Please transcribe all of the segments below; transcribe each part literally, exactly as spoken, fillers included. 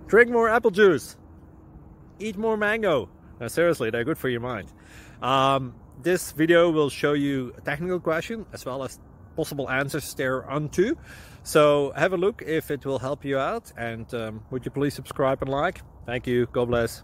Drink more apple juice. Eat more mango. No, seriously, they're good for your mind. Um, this video will show you a technical question as well as possible answers thereunto. So have a look if it will help you out, and um, would you please subscribe and like? Thank you. God bless.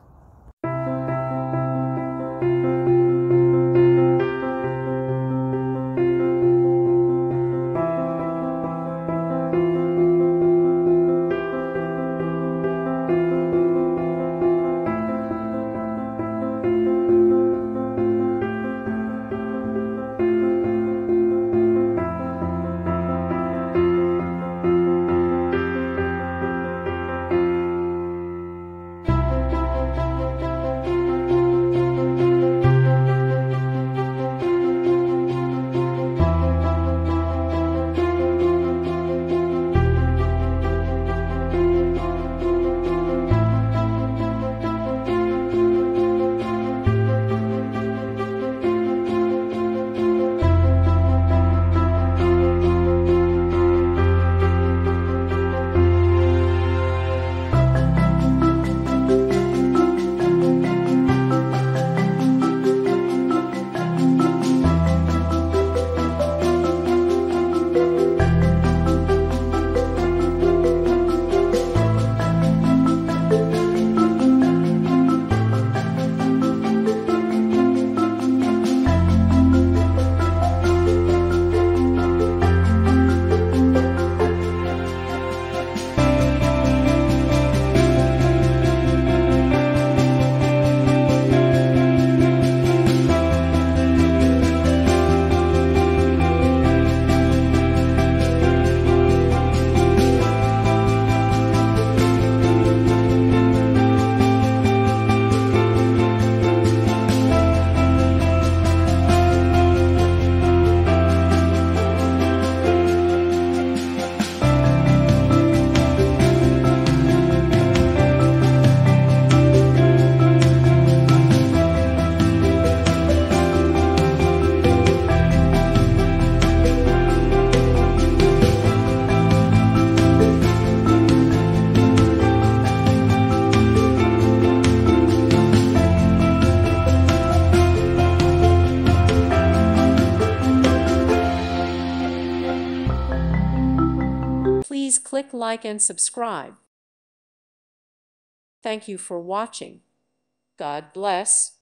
Please click like and subscribe. Thank you for watching. God bless.